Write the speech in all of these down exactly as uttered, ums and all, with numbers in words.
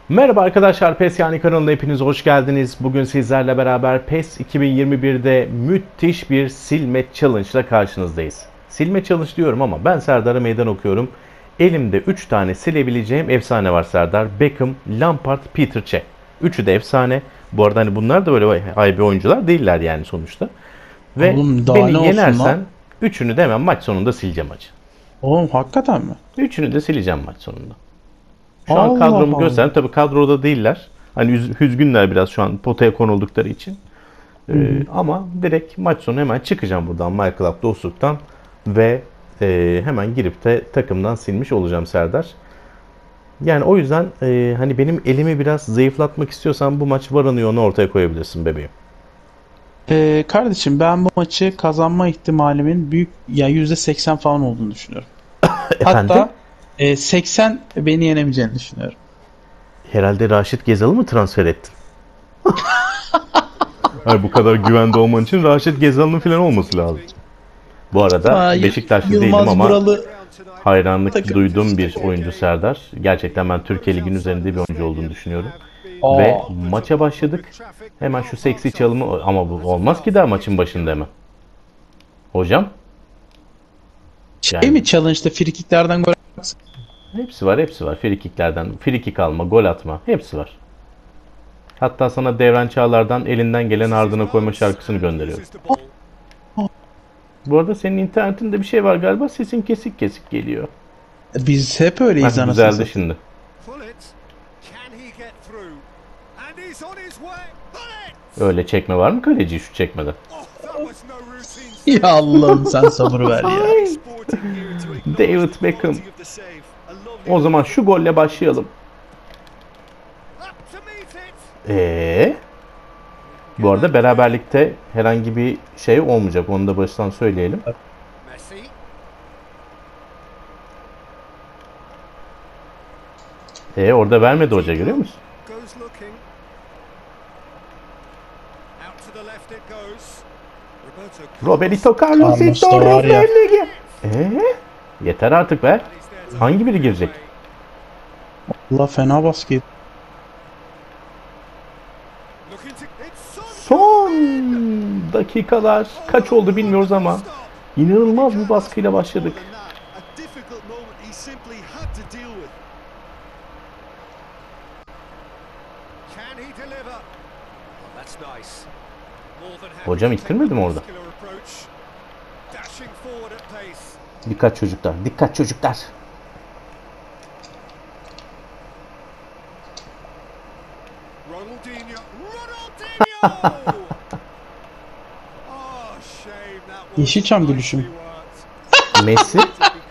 Merhaba arkadaşlar, PES Yani kanalına hepiniz hoş geldiniz. Bugün sizlerle beraber PES iki bin yirmi bir'de müthiş bir silme challenge ile karşınızdayız. Silme challenge diyorum ama ben Serdar'a meydan okuyorum. Elimde üç tane silebileceğim efsane var Serdar. Beckham, Lampard, Peter Cech. Üçü de efsane. Bu arada hani bunlar da böyle haybi oyuncular değiller yani sonuçta. Ve Oğlum daha beni ne olsun yenersen lan? üçünü de hemen maç sonunda sileceğim acı. Oğlum hakikaten mi? Üçünü de sileceğim maç sonunda. Şu an Allah kadromu Allah. göstereyim. Tabii kadroda değiller. Hani üz- üzgünler biraz şu an potaya konuldukları için. Ee, Hı hı. ama direkt maç sonu hemen çıkacağım buradan My Club dostluktan ve e, hemen girip de takımdan silmiş olacağım Serdar. Yani o yüzden e, hani benim elimi biraz zayıflatmak istiyorsan bu maç Varanıyor'unu ortaya koyabilirsin bebeğim. Ee, kardeşim ben bu maçı kazanma ihtimalimin büyük ya yüzde seksen falan olduğunu düşünüyorum. Efendim? Hatta e, seksen beni yenemeyeceğini düşünüyorum. Herhalde Raşit Gezal'ı mı transfer ettin? Hayır, bu kadar güvende olman için Raşit Gezal'ın falan olması lazım. Bu arada Aa, Y- Beşiktaşlı değilim Yılmaz ama Buralı hayranlık takım. duyduğum bir oyuncu Serdar. Gerçekten ben Türkiye Ligi'nin üzerinde bir oyuncu olduğunu düşünüyorum. Aa, Ve maça başladık. Hemen şu seksi çalımı ama bu olmaz ki daha maçın başında hemen. Hocam şey yani mi challenge'da frikiklerden gol atmak? hepsi var hepsi var. Frikiklerden frikik alma, gol atma hepsi var. Hatta sana Devran Çağlar'dan elinden gelen ardına koyma şarkısını gönderiyorum. Bu arada senin internetinde bir şey var galiba, sesin kesik kesik geliyor. Biz hep öyleyiz Heh, anasını düzeldi satayım. şimdi. Öyle çekme var mı kaleci şu çekmeden? Ya Allah'ım sen sabır ver ya. David Beckham. O zaman şu golle başlayalım. Eee? Bu arada beraberlikte herhangi bir şey olmayacak. Onu da baştan söyleyelim. Eee orada vermedi hoca, görüyor musun? Roberto Carlos Carlos da Vitor var ya. Roberto. Eee? Yeter artık be. Hangi biri girecek? Allah fena basket. Son dakikalar kaç oldu bilmiyoruz ama inanılmaz bir baskıyla başladık. Hocam ittirmedi mi orada? Dikkat çocuklar, dikkat çocuklar. Yeşilçam gülüşüm. Messi?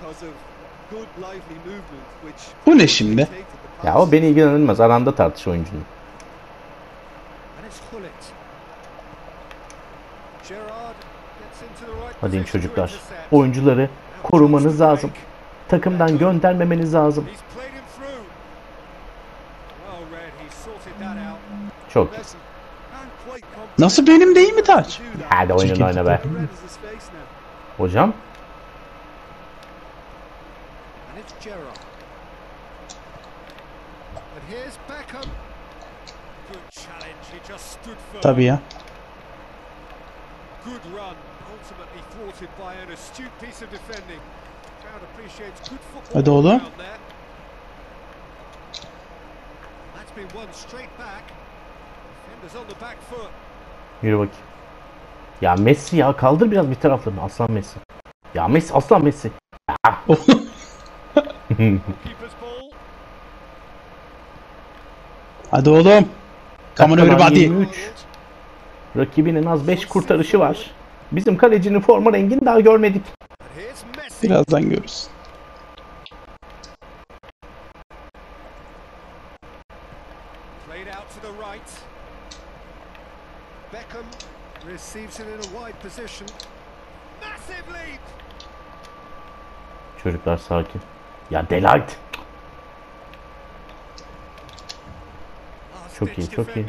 Bu ne şimdi? Ya o beni ilgilendirmez. Aranda tartış oyuncunun. Hadi çocuklar. Oyuncuları korumanız lazım. Takımdan göndermemeniz lazım. Çok iyi. Nasıl benim değil mi taç? Hadi oyunun oyna be. Hocam. Tabii ya. Hadi oğlum. Yürü bakayım. Ya Messi ya, kaldır biraz bir taraflarını. Aslan Messi. Ya Messi, aslan Messi. Ya. Hadi oğlum. Come on Dakikalar everybody. yirmi üç. Rakibin en az beş kurtarışı var. Bizim kalecinin forma rengini daha görmedik. Birazdan görürüz. Çocuklar sakin. Ya Delight. Çok iyi, çok iyi.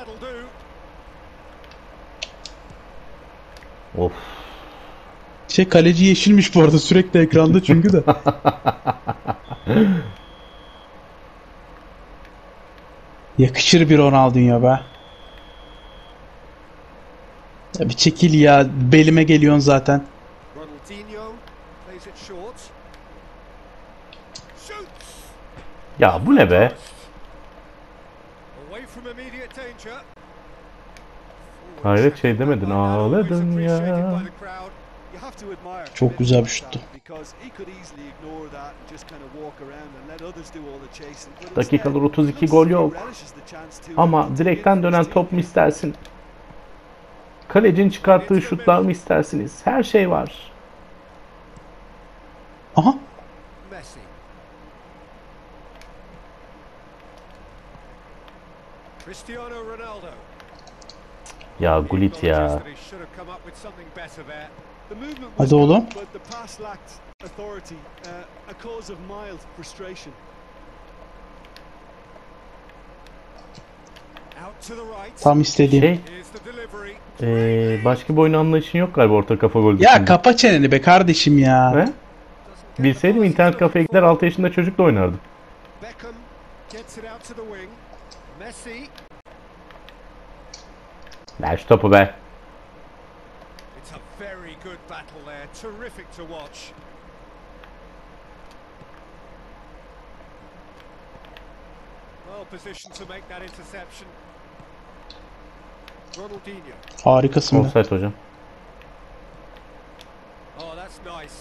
Of. Şey kaleci yeşilmiş bu arada sürekli ekranda çünkü de. Yakışır bir Ronaldinho be. Ya bir çekil ya. Belime geliyorsun zaten. Ronaldinho plays it short. Shoots. Ya bu ne be? Away from immediate danger. Hayret şey demedin, ağladın ya. Çok güzel bir şuttu. Dakikalar otuz iki, gol yok. Ama direkten dönen top mu istersin? Kalecinin çıkarttığı şutlar mı istersiniz? Her şey var. Aha. Messi. Cristiano Ronaldo. Ya Gullit ya. Hadi oğlum. Tam istediğim. Şey, ee, başka bir oyun anlayışın yok galiba orta kafa gol Ya dışında. kapa çeneni be kardeşim ya. He? Bilseydim internet kafeye gider altı yaşında çocukla oynardım. Beckham gets it out to the wing. Messi. Ver şu topu be. It's a very good battle there. Terrific to watch. Well positioned to make that interception. Ronaldinho. Harikasın be. Offside hocam. Oh, that's nice.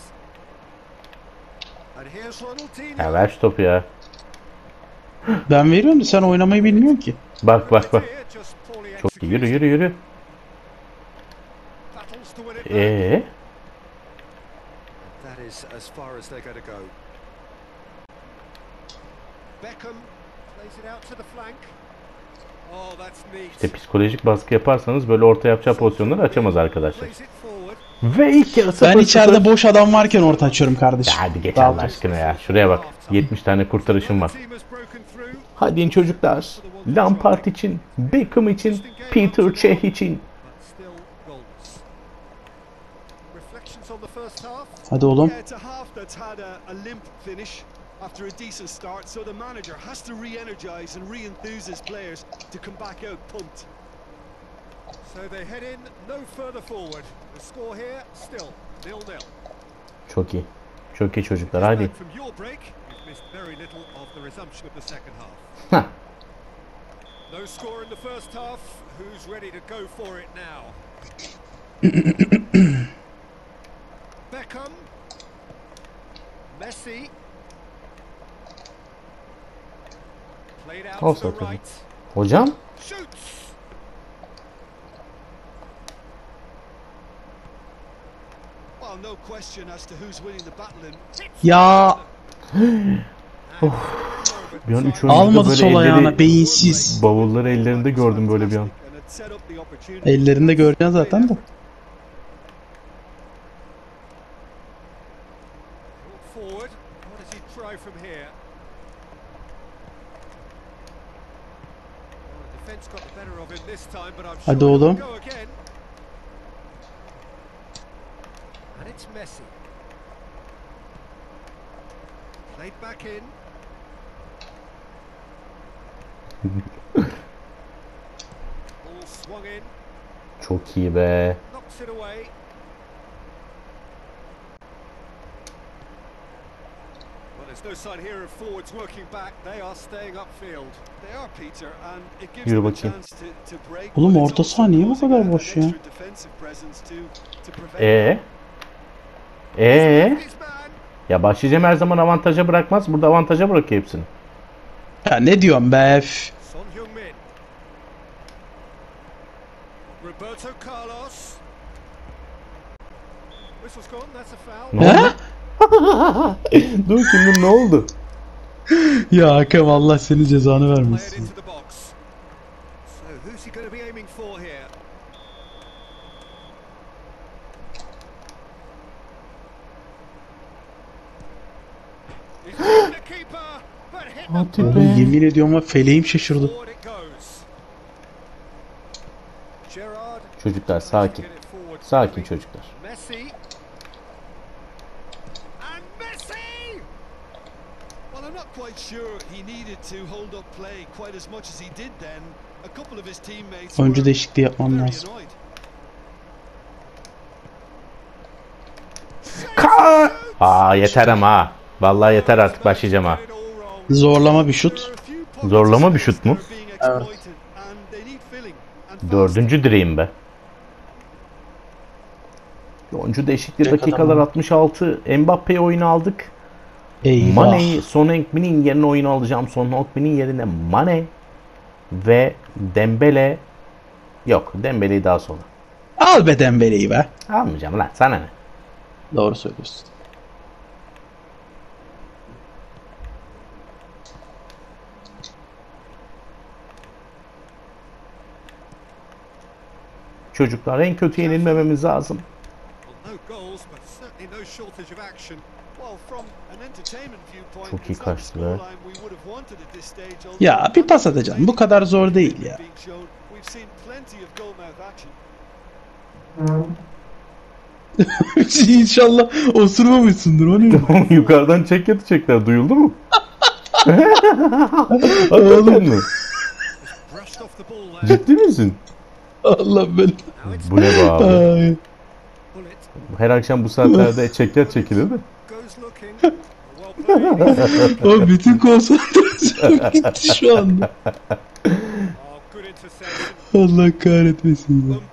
And here's Ronaldinho. Ya ver şu topu ya. Ben veriyorum da sen oynamayı bilmiyorsun ki. Bak bak bak. Just poorly Çok iyi. Yürü yürü yürü. battles to win it back. Ee, That is as far as they're going to go. Beckham plays it out to the flank. Oh, that's neat. işte psikolojik baskı yaparsanız böyle orta yapacağı pozisyonları açamaz arkadaşlar. Plays it forward. Ve ilk yarı Ben sıfır içeride sıfır. boş adam varken orta açıyorum kardeşim. Ya hadi geç Daha Allah aşkına ya. Şuraya bak. yetmiş tane kurtarışım var. Team has broken through. Hadi çocuklar. Lampard için, Beckham için, Peter Cech için. But still goals. Reflections on the first half. Hadi oğlum. Yeah, it's a half that's had a, a limp finish after a decent start, so the manager has to re-energize and re-enthuse his players to come back out pumped. So they head in no further forward. The score here still nil nil. Çok iyi. Çok iyi çocuklar hadi. Back from your break, you've missed very little of the resumption of the second half. Hah. No score in the first half. Who's ready to go for it now? Beckham. Messi. Played out Olsun to the tabii. right. Hocam? Shoots. Well, no question as to who's winning the battle in. Ya Bir an üç oyuncu almadı böyle sol ayağına elleri, beyinsiz. bavulları ellerinde gördüm böyle bir an. And had set up the opportunity. Ellerinde göreceksin zaten de. Forward. What does he try from here? Well, the defense got the better of him this time, but I'm sure Hadi he'll oğlum. go again. And it's Messi. Played back in. Ball swung in. Çok iyi be. Knocks it away. Well, there's no sign here of forwards working back. They are staying upfield. They are, Peter, and it gives Yürü them a bakayım. chance to, to break. Oğlum but it's orta also saha niye bu causing kadar an boş ya? extra defensive presence to- to prevent Ee? Ee? His man. Ya başlayacağım her zaman avantaja bırakmaz. Burada avantaja bırakıyor hepsini. Ya ne diyorsun be? Üf. Son Heung-min. Roberto Carlos. Whistle's gone. That's a foul. Ne oldu? Dur şimdi ne oldu? Ya Hakem Allah senin cezanı Play it vermesin. into the box. So who's he going to be aiming for here? He's beaten the keeper, but hit the Hadi Oğlum be. yemin ediyorum ama feleğim şaşırdı. forward it goes. Gerrard Çocuklar sakin. get it forward. Sakin çocuklar. Messi. And Messi! Well, I'm not quite sure he needed to hold up play quite as much as he did then. A couple of his teammates Oyuncu were değişikliği yapmam very lazım. annoyed. Ka Aa yeter ama ha. Vallahi yeter artık başlayacağım ha. Zorlama bir şut. Zorlama bir şut mu? Evet. Dördüncü direğim be. Oyuncu değişikliği Direkt dakikalar adam. altmış altı. Mbappe'yi oyuna aldık. Eyvah. Mane'yi Son Heung-min'in yerine oyuna alacağım. Son Heung-min'in yerine Mane ve Dembele. Yok, Dembele'yi daha sonra. Al be Dembele'yi be. Almayacağım lan, sana ne? Doğru söylüyorsun. Çocuklar, en kötü yenilmememiz lazım. Çok iyi kaçtı be. Ya bir pas atacağım. Bu kadar zor değil ya. İnşallah osurmamışsındır o ne? Yukarıdan çek yatacaklar, duyuldu mu? Oğlum mu? Ciddi misin? Allah ben. Bu ne be abi? Ay. Her akşam bu saatlerde çekler çekilir mi? O bütün konsantrasyon gitti şu anda. Allah kahretmesin ya.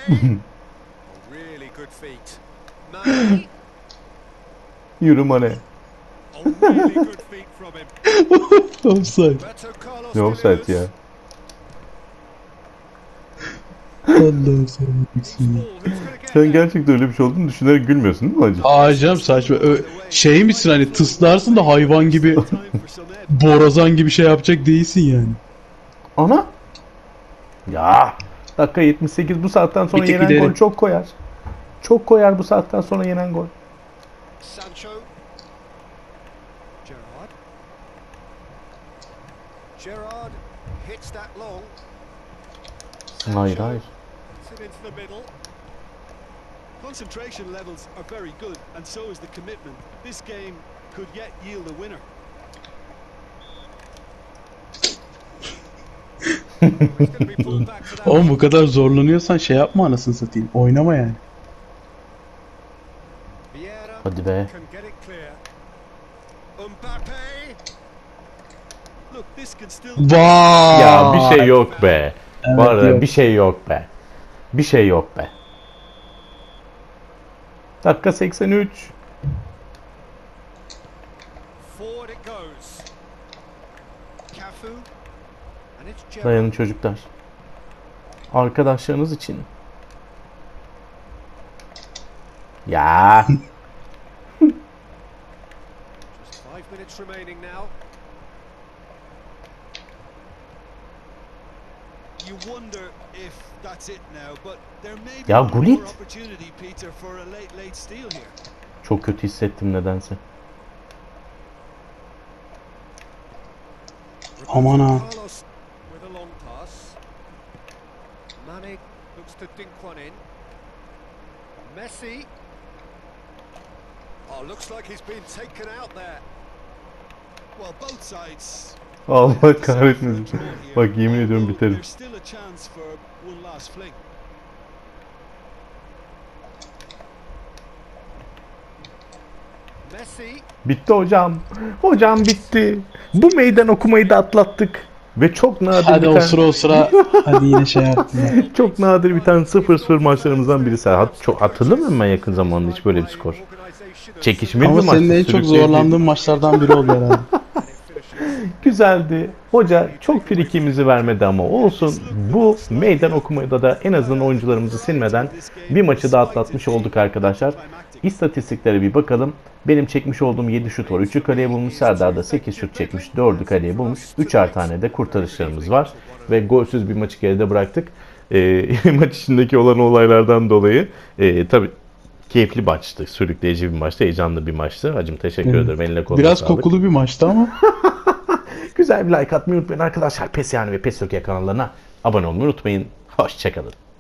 Yürü Mane. Offside. Ne offside ya? Allah'ım sen büyüksün ya. Sen gerçekten öyle bir şey olduğunu düşünerek gülmüyorsun değil mi hacı? Aa canım saçma. Ö- şey misin hani tıslarsın da hayvan gibi borazan gibi şey yapacak değilsin yani. Ana! Ya! Dakika yetmiş sekiz, bu saatten sonra Bir tek yenen ileri. gol çok koyar. Çok koyar bu saatten sonra yenen gol. Sancho. Gerrard. Gerrard hits that long. Hayır hayır. Puts it into the middle. Concentration levels are very good, and so is the commitment. This game could yet yield a winner. It's going to be pulled back to that. Oğlum bu kadar zorlanıyorsan şey yapma anasını satayım. Oynama yani. Vieira Hadi be. can get it clear. Mbappe. Look, this can still. Vay. Ya bir şey yok be. Evet, Var ya, yok. bir şey yok be. Bir şey yok be. Dakika seksen üç. Forward it goes. Cafu. And it's Gerrard. Dayanın çocuklar. Arkadaşlarınız için. Ya. Just five minutes remaining now. You wonder if that's it now, but there may Ya be one Gullit. more opportunity, Peter, for a late, late steal here. Çok kötü hissettim nedense. Aman ha. Carlos with a long pass. Mane looks to dink one in. Messi. Oh, looks like he's been taken out there. Well, both sides. Allah kahretmesin. Bak yemin ediyorum biterim. There's still a chance for one last fling. Messi. Bitti hocam. Hocam bitti. Bu meydan okumayı da atlattık. Ve çok nadir Hadi o biten, sıra o sıra. Hadi yine şey yaptın ya. çok nadir biten sıfır sıfır maçlarımızdan birisi. Hat çok hatırlamıyorum ben yakın zamanda hiç böyle bir skor. Çekişmeli Ama bir maçtı. senin en çok sürükleyici. zorlandığın maçlardan biri oldu herhalde. Güzeldi. Hoca çok frikimizi vermedi ama olsun. Bu meydan okumada da en azından oyuncularımızı silmeden bir maçı da atlatmış olduk arkadaşlar. İstatistiklere bir bakalım. Benim çekmiş olduğum yedi şut var. üçü kaleye bulmuş. Serdar da sekiz şut çekmiş. dördü kaleye bulmuş. üçer tane de kurtarışlarımız var. Ve golsüz bir maçı geride bıraktık. E, maç içindeki olan olaylardan dolayı e, tabii keyifli maçtı. Sürükleyici bir maçtı. Heyecanlı bir maçtı. Hacım teşekkür Evet. ederim. Eline koluna Biraz sağlık. kokulu bir maçtı ama. Güzel bir like atmayı unutmayın arkadaşlar. PES yani ve PES Türkiye kanallarına abone olmayı unutmayın. Hoşçakalın.